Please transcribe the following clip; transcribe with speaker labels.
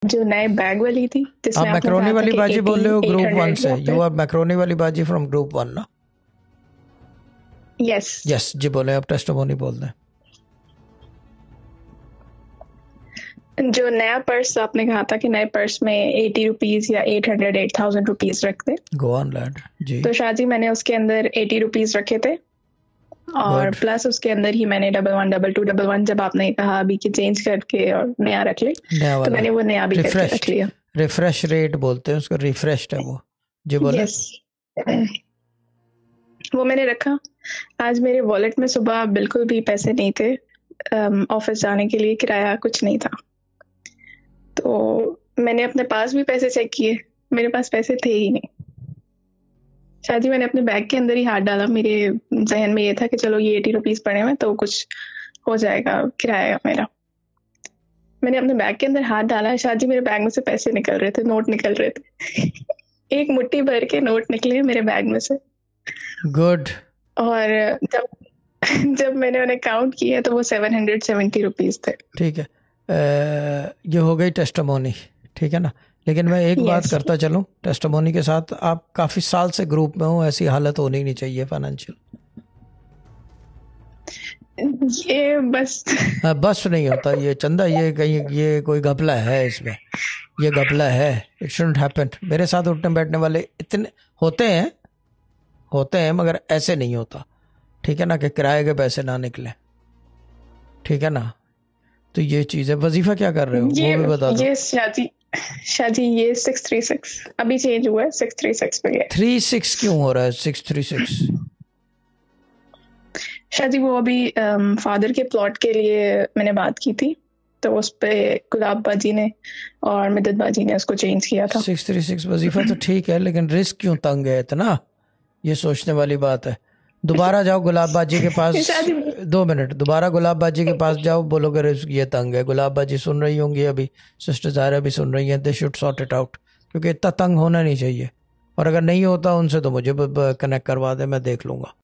Speaker 1: जो नए बैग वाली थी,
Speaker 2: आप
Speaker 1: जिसमें आपने
Speaker 2: मैक्रोनी
Speaker 1: कहा था
Speaker 2: वाली
Speaker 1: कि
Speaker 2: बाजी बोल रहे हो ग्रुप वन
Speaker 1: 800
Speaker 2: से?
Speaker 1: होते
Speaker 2: यू
Speaker 1: हैं।
Speaker 2: आर मैक्रोनी वाली बाजी फ्रॉम ग्रुप वन ना?
Speaker 1: यस।
Speaker 2: यस जी, बोले आप टेस्टिमोनी बोल रहे
Speaker 1: जो नया पर्स आपने कहा था कि नए पर्स में 80 रुपीज या 800 8000 रुपीज रखते,
Speaker 2: हैं। गो ऑन लैड जी।
Speaker 1: तो शाहजी मैंने उसके अंदर 80 रुपीज रखे थे, और
Speaker 2: गुड।
Speaker 1: प्लस उसके अंदर ही मैंने 11 22 11, जब आपने कहा अभी कि चेंज करके और नया रख ले,
Speaker 2: नया
Speaker 1: तो
Speaker 2: वाला
Speaker 1: मैंने वो नया भी करके रख
Speaker 2: रिफ्रेश्ड,
Speaker 1: लिया।
Speaker 2: रिफ्रेश रेट बोलते हैं उसको, रिफ्रेश्ड है वो जी, बोले।
Speaker 1: यस। वो मैंने रखा। आज मेरे वॉलेट में सुबह बिल्कुल भी पैसे नहीं थे, ऑफिस जाने के लिए किराया कुछ नहीं था, तो मैंने अपने पास भी पैसे चेक किए, मेरे पास पैसे थे ही नहीं। शायद ही मैंने अपने बैग के अंदर ही हाथ डाला, मेरे जहन में ये था कि चलो ये 80 रुपीज पड़े हुए तो कुछ हो जाएगा किराया मेरा। मैंने अपने बैग के अंदर हाथ डाला, शायद ही मेरे बैग में से पैसे निकल रहे थे, नोट निकल रहे थे। एक मुट्ठी भर के नोट निकले मेरे बैग में से।
Speaker 2: गुड।
Speaker 1: और जब जब मैंने उन्हें काउंट किया तो वो 770 रुपीज थे।
Speaker 2: ठीक है, ये हो गई टेस्टिमोनी, ठीक है ना? लेकिन मैं एक बात
Speaker 1: यस।
Speaker 2: करता चलूं, टेस्टिमोनी के साथ आप काफ़ी साल से ग्रुप में हो, ऐसी हालत होनी नहीं चाहिए फाइनेंशियल।
Speaker 1: ये बस
Speaker 2: बस नहीं होता ये चंदा, ये कहीं ये कोई घपला है इसमें, ये घपला है। It shouldn't happen. मेरे साथ उठने बैठने वाले इतने होते हैं मगर ऐसे नहीं होता, ठीक है ना, कि किराए के पैसे ना निकले, ठीक है ना? तो ये चीज़ है। वजीफा क्या कर रहे हो वो भी बता दो।
Speaker 1: ये शादी ये 636 अभी चेंज हुआ है, 636 पे गया।
Speaker 2: 36 क्यों हो रहा है 636?
Speaker 1: शादी वो अभी फादर के प्लॉट के लिए मैंने बात की थी, तो उस पे गुलाब बाजी ने और मिदत बाजी ने उसको चेंज किया था।
Speaker 2: 636 वजीफा तो ठीक है, लेकिन रिस्क क्यों तंग है इतना, ये सोचने वाली बात है। दोबारा जाओ गुलाब बाजी के पास,
Speaker 1: शादी
Speaker 2: 2 मिनट, दोबारा गुलाब बाजी के पास जाओ, बोलोगे रिस्क ये तंग है। गुलाब बाजी सुन रही होंगी अभी, सिस्टर ज़ाहिरा भी सुन रही हैं। They should sort it out, क्योंकि इतना तंग होना नहीं चाहिए। और अगर नहीं होता उनसे तो मुझे कनेक्ट करवा दे, मैं देख लूँगा।